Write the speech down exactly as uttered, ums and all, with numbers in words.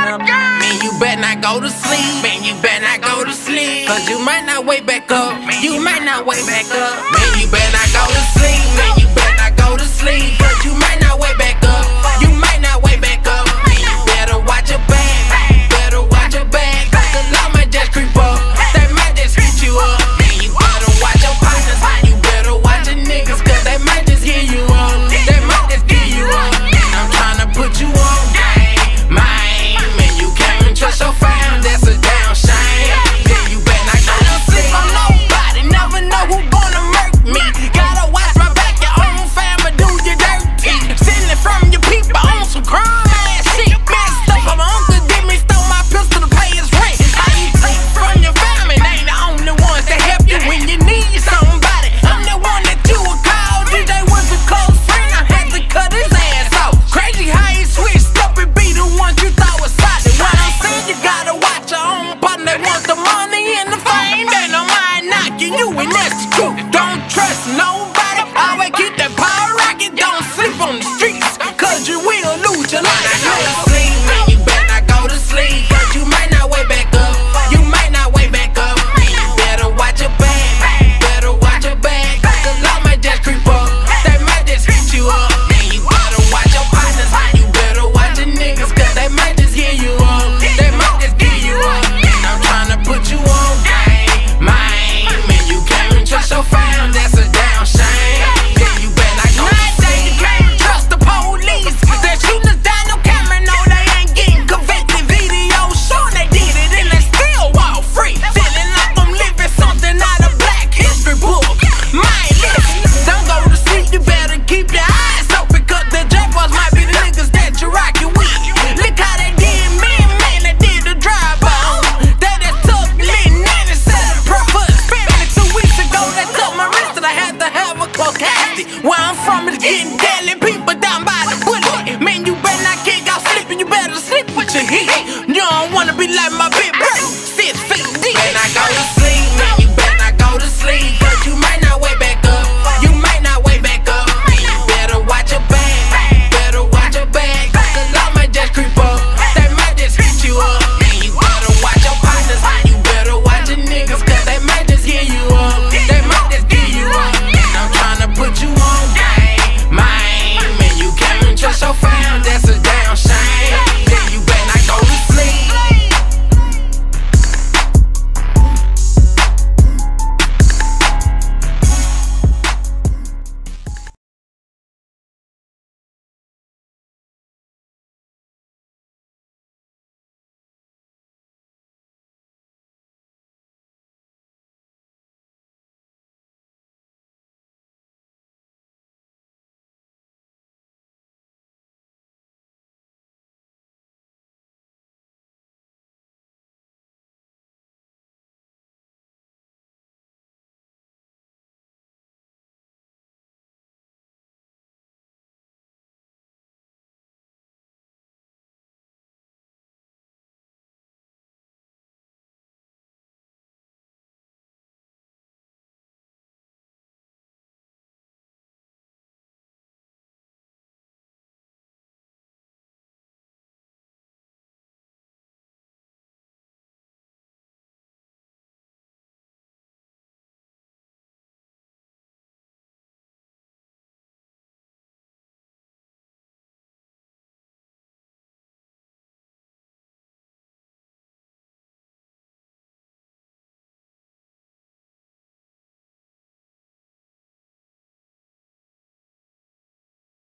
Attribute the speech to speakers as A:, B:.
A: Man, you better not go to sleep. Man, you better not go to sleep. Cause you might not wake back up. You might not wake back up. Man, you better not go to sleep. Man, you better not go to sleep. Cause you might not wake back up. You might not wake back up. Man, you better watch your back. Better watch your back. Cause the law might just creep up. They might just hit you up. Man, you better watch your partners. You better watch your niggas. Cause they might just hear you up. They might just give you up. I'm tryna put you on game. Man, man, you can't even trust your fam. That's a damn shame. Yeah, you better not go to sleep on nobody. Never know who gonna murk me. Gotta watch my back. Your own family do you dirty. Stealing from your people on some crime ass shit. Messed up. My uncle did me, stole my pistol to pay his rent. How you take from your family? They ain't the only ones that help you when you need somebody. I'm the one that you would call. D J was a close friend. I had to cut his ass off. Crazy how he switched up and be the one you thought was solid. What I'm saying, you gotta watch your own partner. They want the money and the fame. They don't mind knocking you, and that's the truth. Don't trust nobody. Always keep that power rocket. Don't sleep on the streets, cause you will lose your life. Go to sleep, man. You better not go to sleep. Cause you might not wake back up. You might not wake back up. Man, you better watch your back. Better watch your back. Cause the law might just creep up. They might just hit you up. Man, you better watch your partners. You better watch your niggas. Cause they might just hear you up. They might just give you up. I'm tryna put you on game. Man, man, you can't even trust your fam. That's a damn shame. Yeah, you better not go to sleep. You can't trust the police. They're shooting us down on camera. No, they ain't getting convicted. Video sure they did it and they still walk free. Feeling like I'm living something out of Black History book. My listen, don't go to sleep. You better keep your eyes open. Cause the J-Boys might be the niggas that you rockin' with. Look how they did me, man. They did the drive-by. They just took lit nanny, set a prayer for his family. Two weeks ago, they took my wrist and I had to have a close casket. Where I'm from, it's getting deadly. People down by the bullet. Man, you better not kick out sleeping. You better sleep with your heat. You don't wanna be like my baby.